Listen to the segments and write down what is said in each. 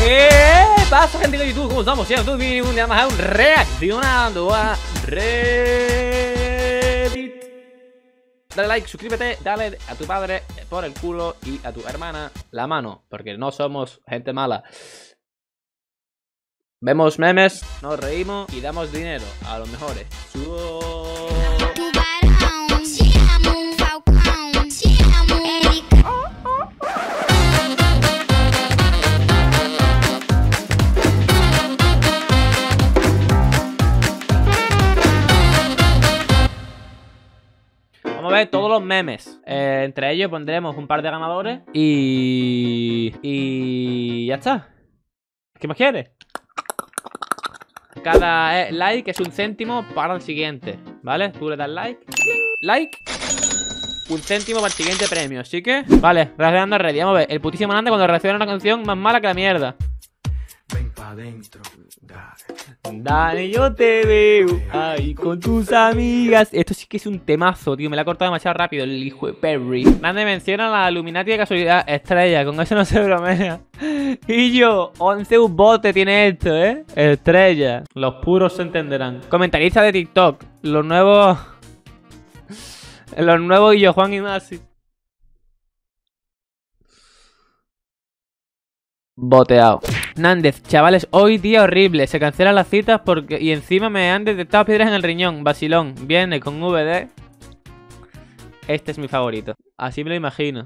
¿Qué pasa, gente de YouTube? ¿Cómo estamos? Ya tú vienes un día más a un reaccionando a Reddit. Dale like, suscríbete, dale a tu padre por el culo y a tu hermana la mano, porque no somos gente mala. Vemos memes, nos reímos y damos dinero a los mejores. Vamos a ver todos los memes. Entre ellos pondremos un par de ganadores y ya está. ¿Qué más quieres? Cada like es un céntimo para el siguiente, ¿vale? Tú le das like, un céntimo para el siguiente premio. Así que, vale, reaccionando a Reddit. Vamos a ver, el putísimo Nande cuando reacciona a una canción más mala que la mierda. Ven pa' adentro, Dani, yo te veo ahí con tus amigas. Esto sí que es un temazo, tío. Me la ha cortado demasiado rápido el hijo de Perry. Nande menciona la Illuminati de casualidad. Estrella, con eso no se bromea. Y yo, 11 bote tiene esto, ¿eh? Estrella. Los puros se entenderán. Comentarista de TikTok. Los nuevos y yo, Juan y Masi. Boteado. Nández, chavales, hoy día horrible. Se cancelan las citas porque... Y encima me han detectado piedras en el riñón. Vacilón, viene con VD. Este es mi favorito. Así me lo imagino.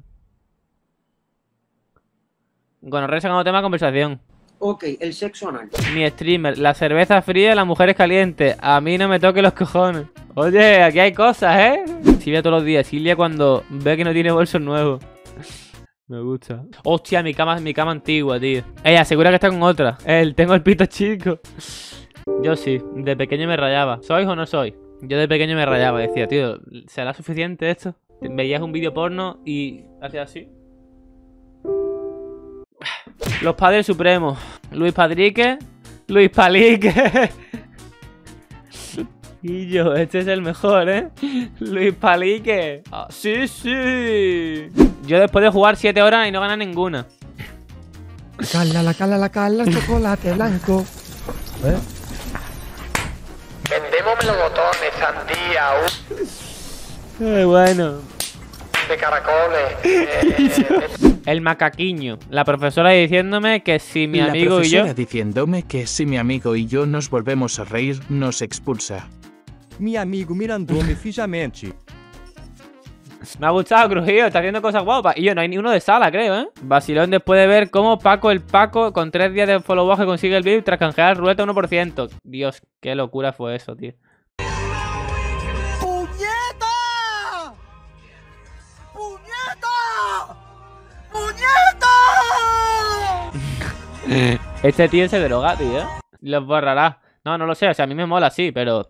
Gonorrea sacando tema de conversación. Ok, el sexo anal. Mi streamer, la cerveza fría y las mujeres calientes. A mí no me toque los cojones. Oye, aquí hay cosas, ¿eh? Silvia todos los días. Silvia cuando ve que no tiene bolsos nuevos. Me gusta. Hostia, mi cama antigua, tío. Ella asegura que está con otra. Tengo el pito chico. Yo sí, de pequeño me rayaba. ¿Sois o no soy? Yo de pequeño me rayaba. Decía, tío, ¿será suficiente esto? Veías un vídeo porno y hacías así. Los padres supremos. Luis Padrique. Luis Palique. Y yo, este es el mejor, ¿eh? Luis Palique. Ah, sí, sí. Yo después de jugar 7 horas y no ganar ninguna. la cala, chocolate blanco. Vendemos melocotones, sandía, bueno. de caracoles. El macaquiño. La profesora diciéndome que si mi amigo y yo... diciéndome que si mi amigo y yo nos volvemos a reír, nos expulsa. Mi amigo mirándome fijamente. Me ha gustado, Crujido, está haciendo cosas guapas. Y yo, no hay ni uno de sala, creo, ¿eh? Vacilón después de ver cómo Paco con 3 días de follow back consigue el VIP tras canjear ruleta 1%. Dios, qué locura fue eso, tío. ¡Puñeta! ¡Puñeta! Este tío se droga, tío. Los borrará. No, no lo sé, o sea, a mí me mola, sí, pero...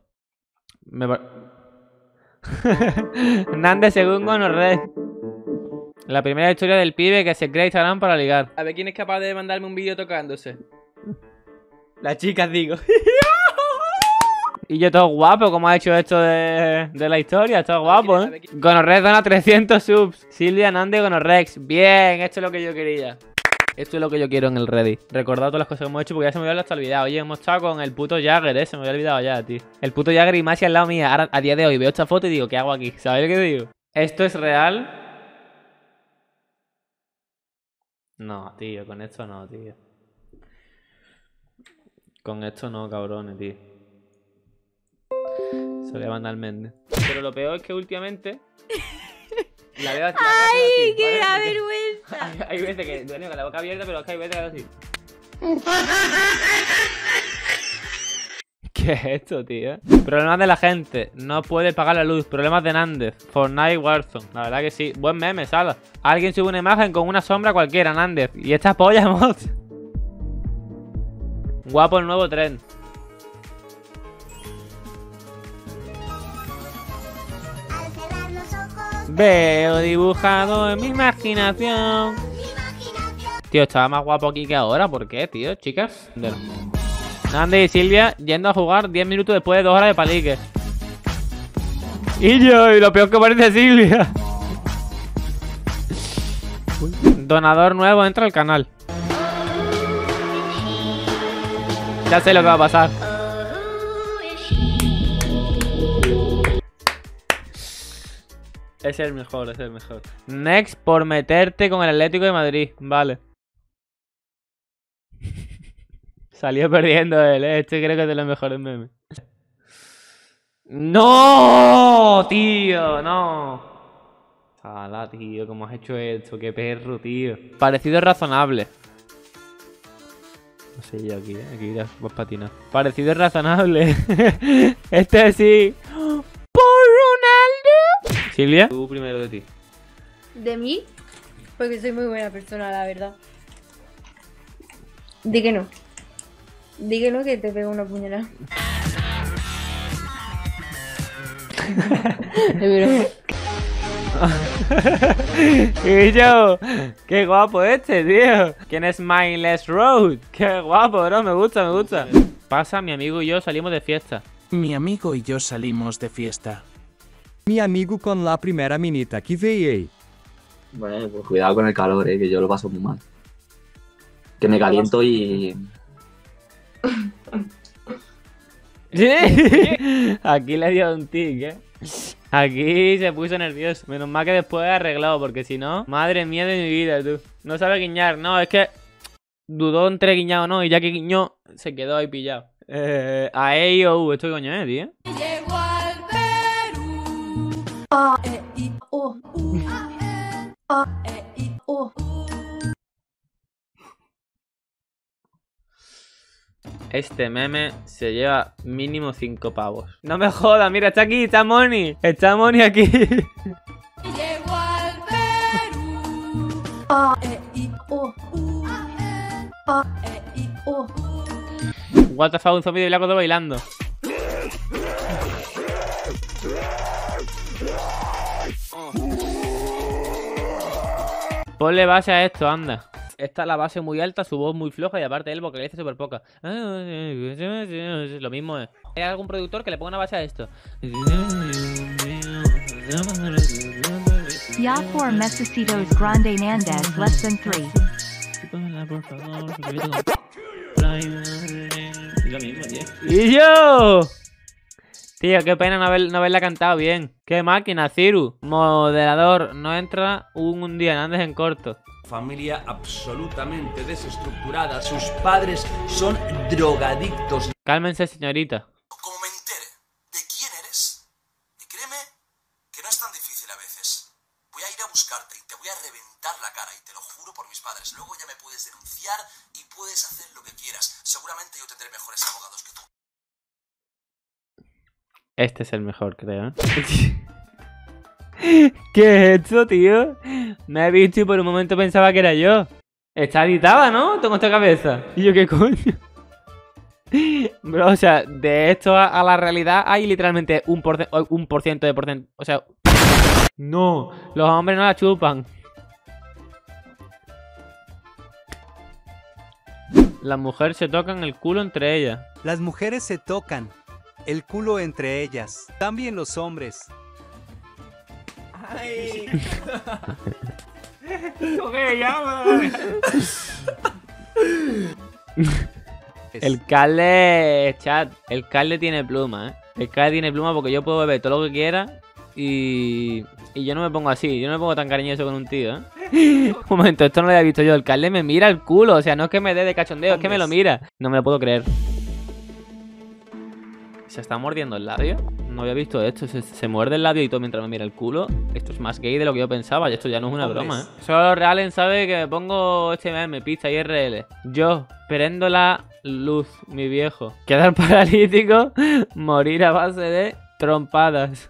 Nande según Gonorrea. La primera historia del pibe que se crea Instagram para ligar. A ver quién es capaz de mandarme un vídeo tocándose. Las chicas, digo. Y yo todo guapo, como ha hecho esto de la historia. Todo guapo, ¿eh? Gonorrea dona 300 subs. Silvia, Nande, Gonorrex. Bien, esto es lo que yo quería. Esto es lo que yo quiero en el Reddit. Recordad todas las cosas que hemos hecho porque ya se me había hasta olvidado. Oye, hemos estado con el puto Jagger, se me había olvidado ya, tío. El puto Jagger y Masi al lado mía. Ahora, a día de hoy, veo esta foto y digo, ¿qué hago aquí? ¿Sabéis lo que digo? ¿Esto es real? No, tío, con esto no, tío. Con esto no, cabrones, tío. Se lo voy a mandar al Méndez. Pero lo peor es que últimamente... La veo así, ¡ay, qué ¿vale? vergüenza! Hay veces que duele con la boca abierta, pero es que hay veces que así. ¿Qué es esto, tío? Problemas de la gente. No puede pagar la luz. Problemas de Nández. Fortnite Warzone. La verdad que sí. Buen meme, Sala. Alguien sube una imagen con una sombra cualquiera, Nández. Y esta polla, mod. Guapo el nuevo tren. Veo dibujado en mi imaginación. Tío, estaba más guapo aquí que ahora. ¿Por qué, tío, chicas? Nande y Silvia yendo a jugar 10 minutos después de 2 horas de palique. Y lo peor que parece Silvia. Donador nuevo entra al canal. Ya sé lo que va a pasar. Es el mejor, es el mejor. Next por meterte con el Atlético de Madrid. Vale. Salió perdiendo él, ¿eh? Este creo que es de los mejores memes. ¡No! Tío, no. Sala, tío, ¿cómo has hecho esto? Qué perro, tío. Parecido razonable. No sé yo aquí, ¿eh? Aquí ya vas patinar. Parecido razonable. Este sí. ¡Por Ronaldo! Silvia, tú primero de ti. ¿De mí? Porque soy muy buena persona, la verdad. Di que no. Di que no, que te pego una puñalada. Y yo, qué guapo este, tío. ¿Quién es Mindless Road? Qué guapo, bro, me gusta, me gusta. Pasa, mi amigo y yo salimos de fiesta. Mi amigo y yo salimos de fiesta. Mi amigo con la primera minita que veía. Bueno, pues cuidado con el calor, que yo lo paso muy mal. Que me caliento y... Aquí le dio un tic, Aquí se puso nervioso. Menos mal que después he arreglado, porque si no, madre mía de mi vida, tú. No sabe guiñar, no, es que dudó entre guiñar o no, y ya que guiñó, se quedó ahí pillado. A E, I, O, U, ¿esto qué coño es, tío? Llego al Perú. A, E, I, O, U. A, E, I, O. Este meme se lleva mínimo 5 pavos. No me jodas, mira, está aquí, está Moni. Está Moni aquí. Llego al Perú. A, E, I, O, U. A, E, I, O. What the fuck, un zombie de Black Ops bailando. Ponle base a esto, anda. Esta es la base muy alta, su voz muy floja y aparte él vocaliza súper poca. Lo mismo es. ¿Hay algún productor que le ponga una base a esto? Ya for necesitos grande Nandez less than 3. Lo mismo, tío. ¡Y yo! Tío, qué pena no haberla cantado bien. ¡Qué máquina, Ciru! Moderador, no entra un día Nández en corto. Familia absolutamente desestructurada. Sus padres son drogadictos. Cálmense, señorita. Como me entere de quién eres, y créeme que no es tan difícil a veces. Voy a ir a buscarte y te voy a reventar la cara, y te lo juro por mis padres. Luego ya me puedes denunciar y puedes hacer lo que quieras. Seguramente yo tendré mejores abogados que tú. Este es el mejor, creo. ¿Qué es esto, tío? Me he visto y por un momento pensaba que era yo. Está editada, ¿no? Tengo esta cabeza. Y yo, ¿qué coño? Bro, o sea, de esto a la realidad hay literalmente un por ciento de porcentaje. O sea, no, los hombres no la chupan. Las mujeres se tocan el culo entre ellas. Las mujeres se tocan el culo entre ellas. También los hombres. Ay. ¿Cómo que llama? El Carle, chat, el Carle tiene pluma, El Carle tiene pluma porque yo puedo beber todo lo que quiera y yo no me pongo así, yo no me pongo tan cariñoso con un tío, Un momento, esto no lo había visto yo. El Carle me mira el culo, o sea, no es que me dé de cachondeo, es que me lo mira. No me lo puedo creer. ¿Se está mordiendo el labio? No había visto esto. Se muerde el labio y todo mientras me mira el culo. Esto es más gay de lo que yo pensaba. Y esto ya no es una broma, Solo Realen sabe que me pongo este meme, pizza IRL. Yo, prendo la luz, mi viejo. Quedar paralítico, morir a base de trompadas.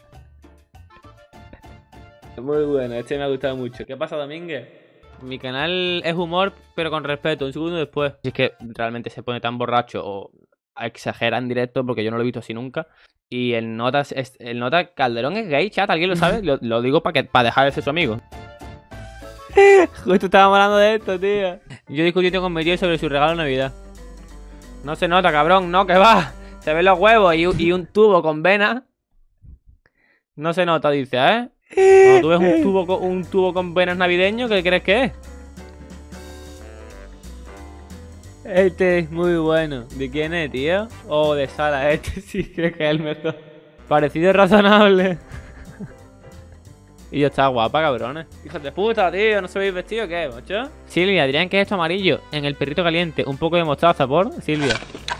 Muy bueno, este me ha gustado mucho. ¿Qué pasa, Domínguez? Mi canal es humor, pero con respeto. Un segundo después. Si es que realmente se pone tan borracho o exagera en directo, porque yo no lo he visto así nunca. Y el Nota Calderón es gay, chat, ¿alguien lo sabe? Lo digo para dejar de ser su amigo. Justo estábamos hablando de esto, tío. Yo discutí con mi tío sobre su regalo de Navidad. No se nota, cabrón, no, que va. Se ven los huevos y un tubo con venas. No se nota, dice, Cuando tú ves un tubo con venas navideño, ¿qué crees que es? Este es muy bueno. ¿De quién es, tío? Oh, de Sara. Este sí creo que es el mejor. Parecido razonable. Y yo está guapa, cabrones. Hijos de puta, tío. ¿No se habéis vestido o qué, macho? Silvia, dirían que es esto amarillo. En el perrito caliente. Un poco de mostaza, por Silvia.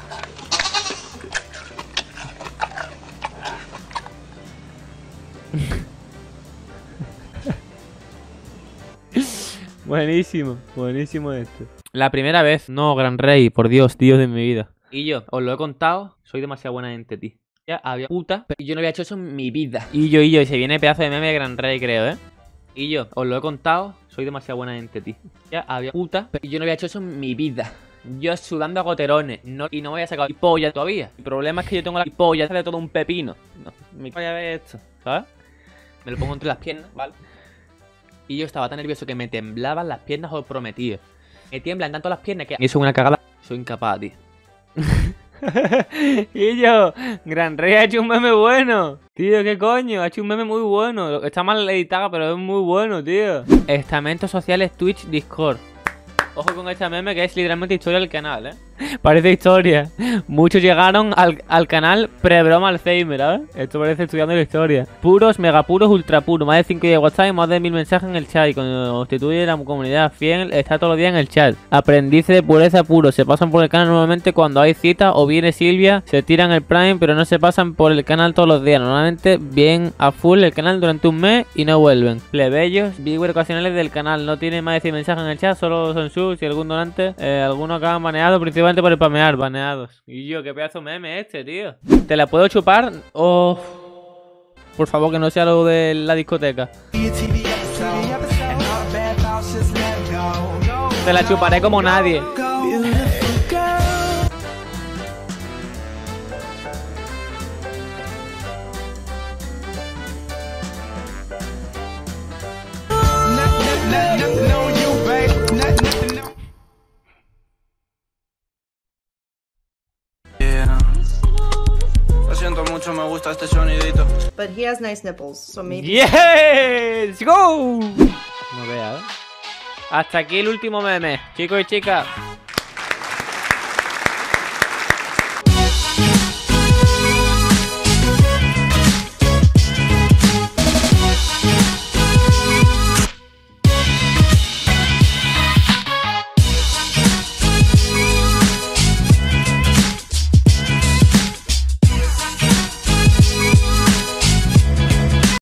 Buenísimo, buenísimo esto. La primera vez, no, gran rey, por Dios, Dios de mi vida. Y yo, os lo he contado, soy demasiado buena gente, tío. Ya había puta, pero yo no había hecho eso en mi vida. Y yo, y se viene pedazo de meme de gran rey, creo, ¿eh? Y yo, os lo he contado, soy demasiado buena gente, tío. Ya había puta, pero yo no había hecho eso en mi vida. Yo sudando a goterones, y no voy a sacar mi polla todavía. El problema es que yo tengo la polla de todo un pepino. No, mi polla ve esto, ¿sabes? Me lo pongo entre las piernas, ¿vale? Y yo estaba tan nervioso que me temblaban las piernas, os prometí. Me tiemblan tanto las piernas que... Y eso es una cagada. Soy incapaz, tío. Y yo, Gran Rey ha hecho un meme bueno. Tío, ¿qué coño? Ha hecho un meme muy bueno. Está mal editado, pero es muy bueno, tío. Estamentos sociales Twitch, Discord. Ojo con este meme que es literalmente historia del canal, ¿eh? Parece historia. Muchos llegaron al canal pre-broma Alzheimer, ¿sabes? Esto parece estudiando la historia. Puros, megapuros, ultrapuros. Más de 5 de WhatsApp y más de 1000 mensajes en el chat. Y cuando constituye la comunidad fiel, está todos los días en el chat. Aprendices de pureza puro. Se pasan por el canal normalmente cuando hay cita o viene Silvia. Se tiran el Prime, pero no se pasan por el canal todos los días. Normalmente bien a full el canal durante un mes y no vuelven. Plebeyos, viewers ocasionales del canal. No tienen más de 100 mensajes en el chat, solo son subs y algún donante. Algunos acaban baneados, principalmente por spamear, baneados. Y yo, qué pedazo meme este, tío. ¿Te la puedo chupar? Oh, por favor, que no sea lo de la discoteca. Te la chuparé como nadie. Lo siento mucho, me gusta este sonidito. But he has nice nipples, so maybe. ¡Yes! ¡Go! No vea, ¿eh? Hasta aquí el último meme, chicos y chicas.